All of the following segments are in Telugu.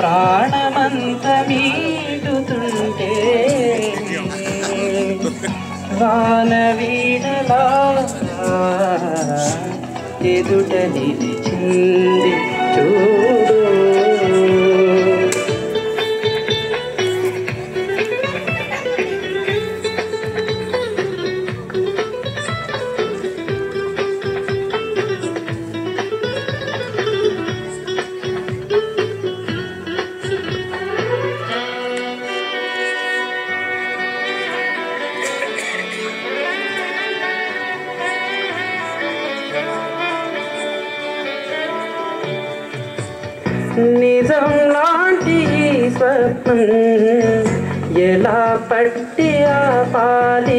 ప్రాణమంత మీటుతుంటే వాన వీణలా ఎదుట నిలిచింది చూడు. నిజం లాంటి స్వప్నం ఎలా పట్టి ఆపాలి?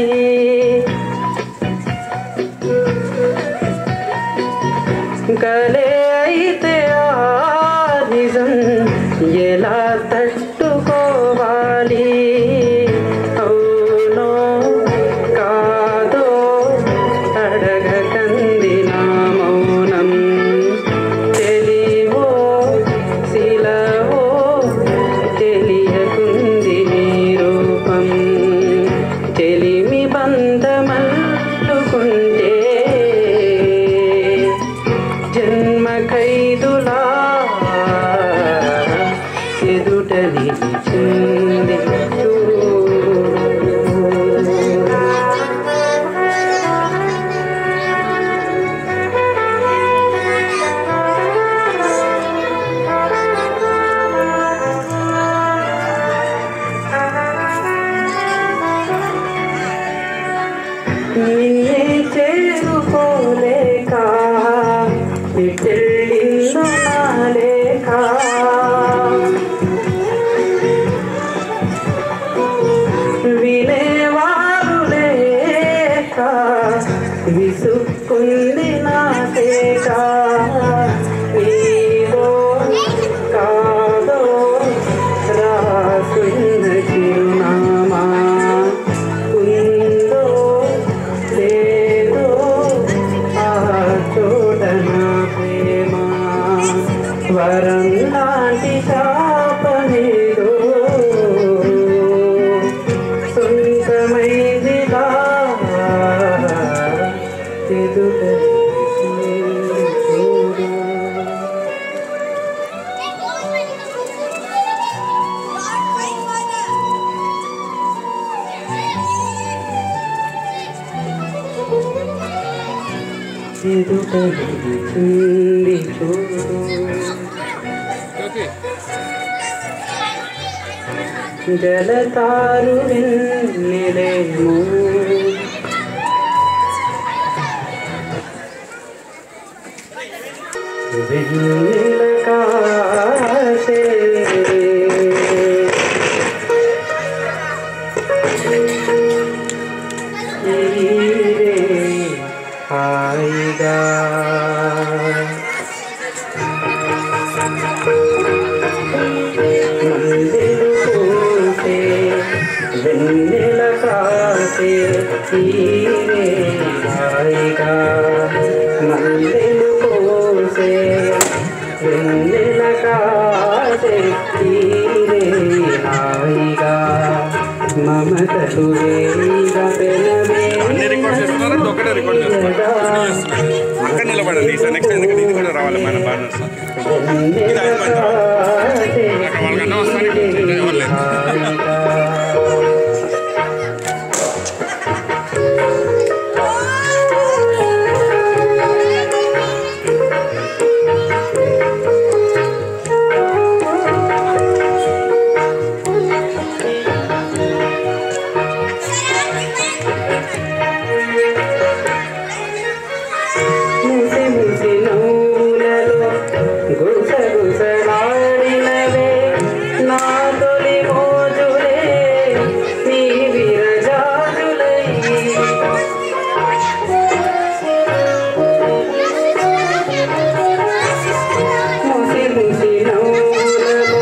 కలే అయితే ఆ నిజం ఎలా తట్టుకోవాలి? అవునో కాదో అడగకంది నా మౌనం. తెలివో శిలవో తెలియకుంది నీ రూపం. తెలిమి బంధమల్లుకుంటే జన్మ ఖైదులా ఎదుట నిలిచింది చూడు. నిన్నే చేరుకోలేక ఇటెళ్ళిందో నా లేక. వినేవారు లేక విసుక్కుంది నా కేక. నీదో కాదో రాసున్న చిరునామా. ఉందో లేదో ఆ చోట నా ప్రేమ. వరం లాంటి శాపమేదో సొంతమైదిలా ఎదుట చూడు. ఎదుట నిలిచింది చూడు. జలతారు వెన్నెలేమో వెన్నెల కాసే. తీరే హాయిగా మందిరు పూసే వెన్నెల కాసే. తీరే హాయిగా మందిరు పూసే వెన్నెల కాసే. తీరే హాయిగా మమతలు వేయిగా అక్కడ నిలబడండి. నెక్స్ట్ ఎందుకంటే ఇది కూడా రావాలి మన పార్ట్నర్స్. ఇది అయిపోయిన తర్వాత వాళ్ళకన్నా వస్తాను ఎవరు. గుసగుసలాడినవే నా తొలి మోజులే నీ విరజాజులై. ముసి ముసి నవ్వులలో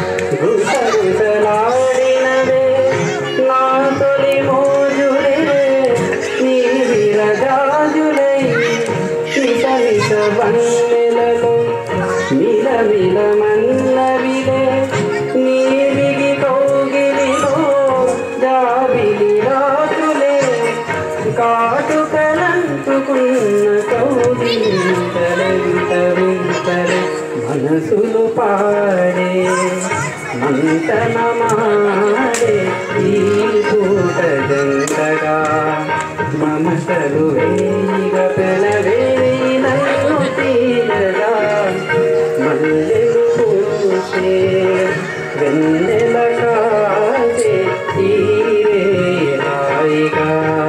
గుసగుసలాడినవే నా తొలి మోజులే నీ విరజాజులై. నిస నిస వన్నెలలో మిల మిల మన్నవిలే మనసులు పాడే మంతనమాడే ఈ పూట జంటగా మమతలు వేయిగ పెనవేయి నన్ను తీయగా మల్లెలు పూసే వెన్నెల కాసే తీరే హాయిగా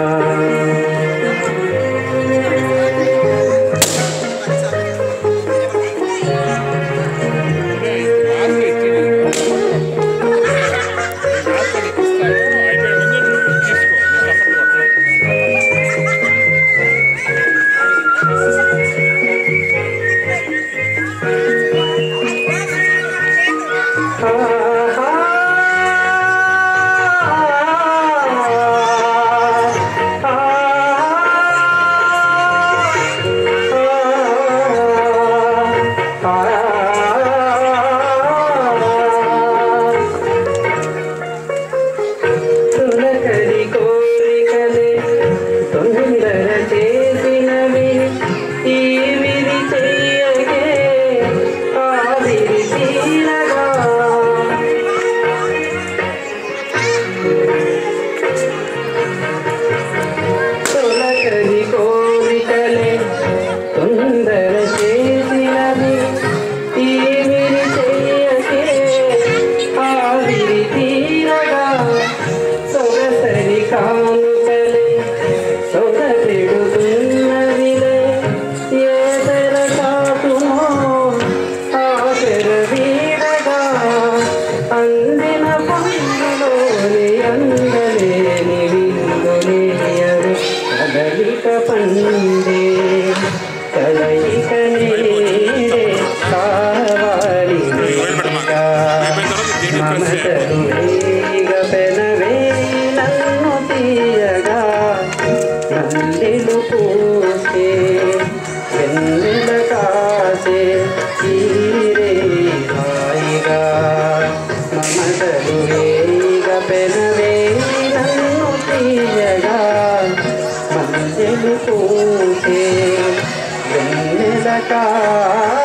పండే కలయిక నీడే కావాలి మమతలు వేగ పెనవే నన్ను తీయగా మల్లెలు పూసే వెన్నెల కాసే తీరే హాయిగా మమతలు వేగ పెనవే నన్ను తీయగా మల్లెలు పూసే వెన్నెల కాసే